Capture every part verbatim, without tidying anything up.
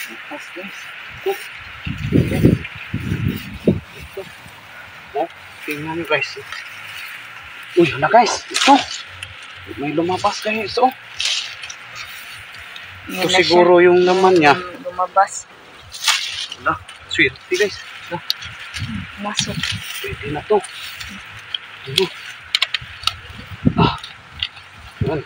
Bukas guys. Ito. Ito. Oh, tingnan nyo guys. Uy, na guys. Ito. May lumabas guys. Oh. Ito siguro yung naman niya. Lumabas. Wala. Sweet. Guys. Wala. Masok. Pwede na to. Ito. Ah. Yan.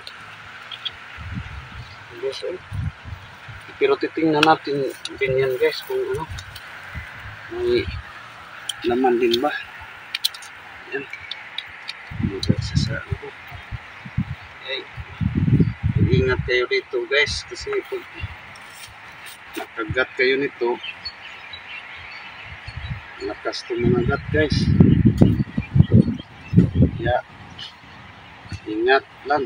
Guys, oh. Pero titingnan natin din yan guys kung ano. May laman din ba. Yan. Dito sa sa ano. Ay. Ingat kayo dito guys kasi pag nakagat kayo nito lakas to mga gat guys. Ya. Ingat lang.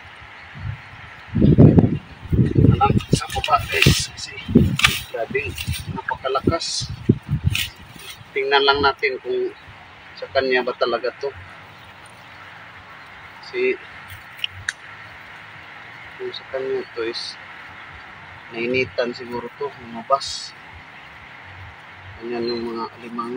Alam sa baba guys kasi grabe napakalakas. Tingnan lang natin kung sa kanya ba talaga to. Si kung sa kanya to is nainitan siguro to, lumabas. Ganyan yung mga alimango.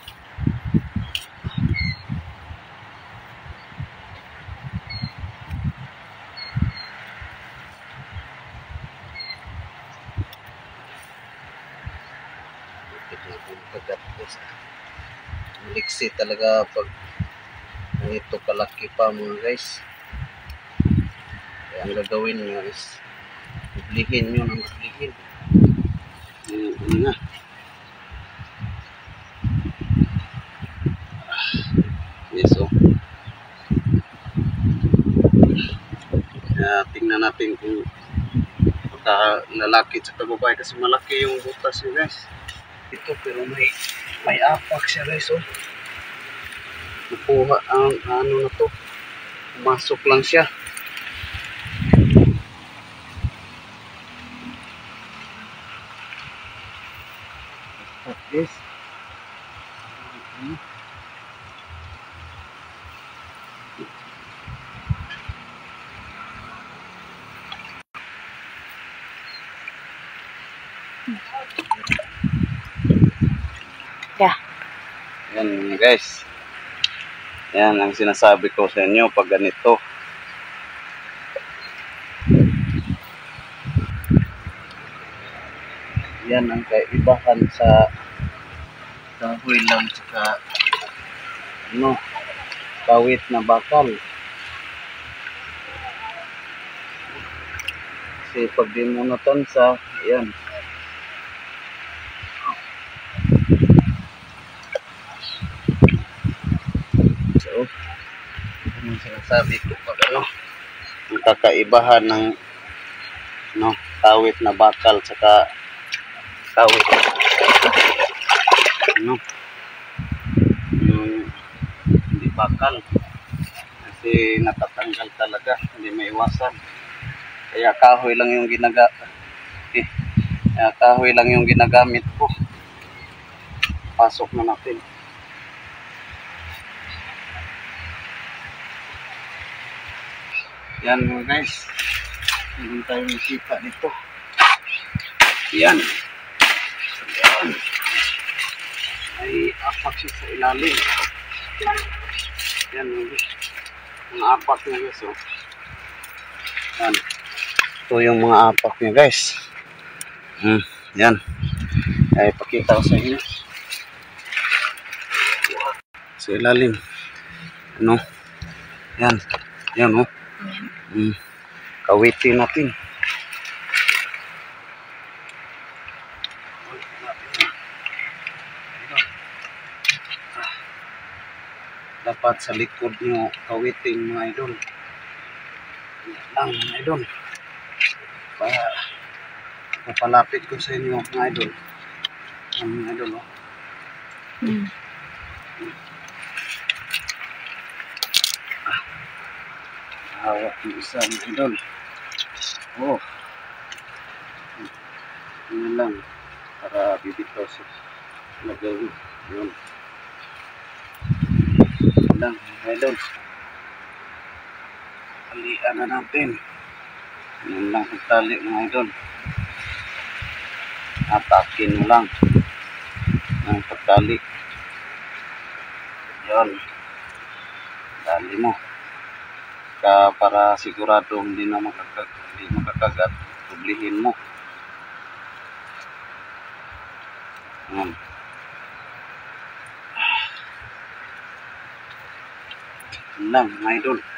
Maliksi talaga pag ganito kalaki pa mga guys. Kaya ang gagawin nyo is iblihin nyo ng iblihin. Ano nga. Yes, oh. Kaya tingnan natin kung baka lalaki at babae kasi malaki yung butas nyo guys. Ito pero may may apak siya guys, oh. Nakuha ang ano na to. Pumasok lang siya. Yes. Hmm. Yeah. Yan guys. Yan ang sinasabi ko sa inyo pag ganito. Yan ang kaibahan sa kahoy lang saka ano, kawit na bakal. Kasi pag di mo natansa, yan. So, ano sinasabi ko pag ano, ang kakaibahan ng no, kawit na bakal saka kawit ano yung hindi bakal kasi natatanggal talaga, hindi maiwasan. Kaya kahoy lang yung ginaga eh, kaya kahoy lang yung ginagamit ko. Pasok na natin. Yan mga guys, hindi tayo makita dito. Yan. Yan. Ay apak siya sa ilalim. Yan mga guys. Mga apak niya guys, oh. Yan. Ito yung mga apak niya guys. Hmm. Yan. Ay pakita ko sa inyo. Sa ilalim. Ano? Yan. Yan, oh. Hmm. Kawitin natin. Dapat sa likod nyo kawitin mga idol. Yan lang mga idol. Para mapalapit ko sa inyo mga idol. Ang mga idol, oh. Hmm. Hawak yung isa mga idol. Oh. Ano lang. Para bibitaw sa lagawin. Yun. Lang mga idol. Talian na natin. Yun lang ang tali mga idol. atakin mo lang ng pagdali. Yun, dali mo ka para sigurado hindi na makakag hindi makakagat, tublihin mo. Yan. Yun lang mga idol.